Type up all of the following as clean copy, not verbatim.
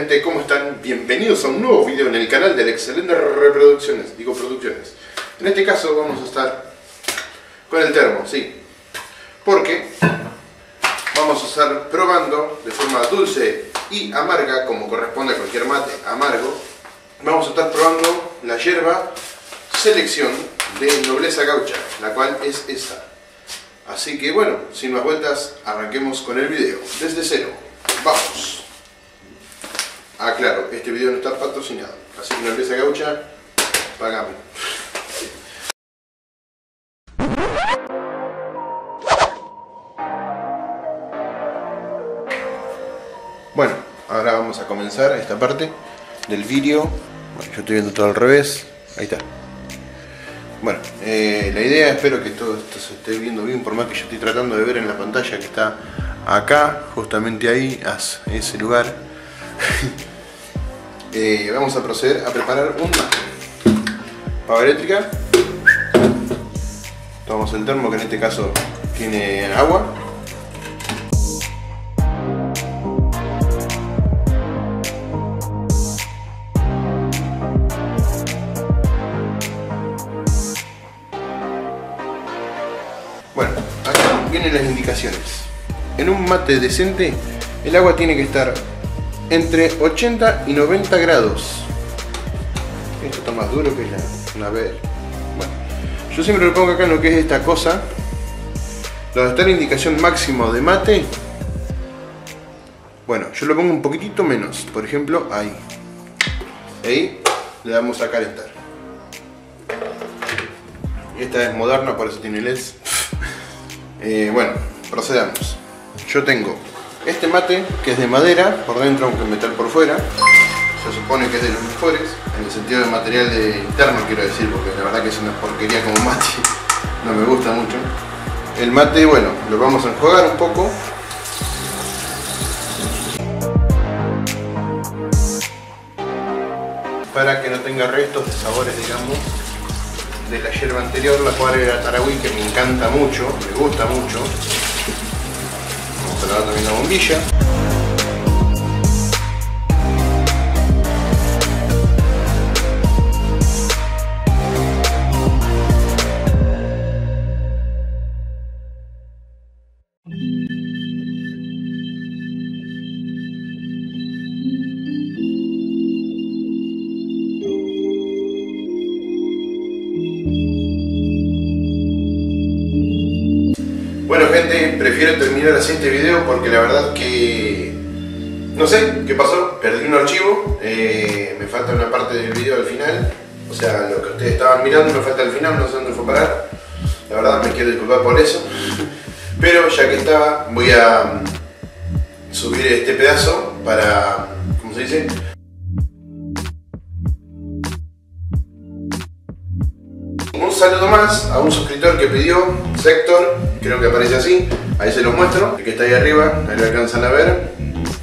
gente, ¿cómo están? Bienvenidos a un nuevo video en el canal de Excelentes Producciones. En este caso vamos a estar con el termo, sí. Porque vamos a estar probando de forma dulce y amarga, como corresponde a cualquier mate amargo. Vamos a estar probando la yerba Selección de Nobleza Gaucha, la cual es esta. Así que bueno, sin más vueltas, arranquemos con el video. Desde cero, vamos. Ah, claro, este video no está patrocinado, así que Nobleza Gaucha, pagame. Bueno, ahora vamos a comenzar esta parte del vídeo. Bueno, yo estoy viendo todo al revés, ahí está. Bueno, la idea, espero que todo esto se esté viendo bien, por más que yo estoy tratando de ver en la pantalla que está acá, justamente ahí, a ese lugar. Vamos a proceder a preparar un mate. Pava eléctrica. Tomamos el termo, que en este caso tiene agua. Bueno, acá vienen las indicaciones. En un mate decente, el agua tiene que estar entre 80 y 90 grados. Esto está más duro que la ver. Bueno, yo siempre lo pongo acá en lo que es esta cosa, donde está la indicación máximo de mate. Bueno, yo lo pongo un poquitito menos, por ejemplo, ahí. Ahí le damos a calentar. Y esta es moderna, por eso tiene LEDs. Bueno, procedamos. Yo tengo este mate, que es de madera por dentro, aunque metal por fuera. Se supone que es de los mejores, en el sentido de material interno, quiero decir, porque la verdad que es una porquería como mate. No me gusta mucho. El mate, bueno, lo vamos a enjuagar un poco. Para que no tenga restos de sabores, digamos, de la yerba anterior, la cual era Tarahui, que me encanta mucho, me gusta mucho. Vamos a lavar también la bombilla. Bueno gente, prefiero terminar así este video porque la verdad que no sé qué pasó, perdí un archivo, me falta una parte del video al final, o sea, lo que ustedes estaban mirando me falta al final, no sé dónde fue a parar, la verdad me quiero disculpar por eso, pero ya que estaba voy a subir este pedazo para, ¿cómo se dice? Un saludo más a un suscriptor que pidió, Sector, creo que aparece así, ahí se los muestro, el que está ahí arriba, ahí lo alcanzan a ver.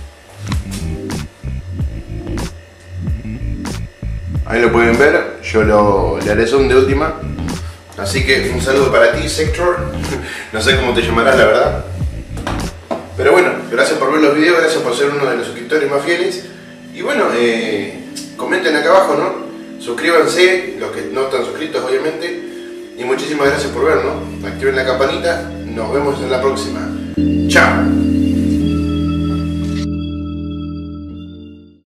Ahí lo pueden ver, yo le haré zoom de última. Así que un saludo para ti, Sector, no sé cómo te llamarás la verdad. Pero bueno, gracias por ver los videos, gracias por ser uno de los suscriptores más fieles. Y bueno, comenten acá abajo, ¿no? Suscríbanse, los que no están suscritos obviamente. Y muchísimas gracias por vernos. Activen la campanita. Nos vemos en la próxima. Chao.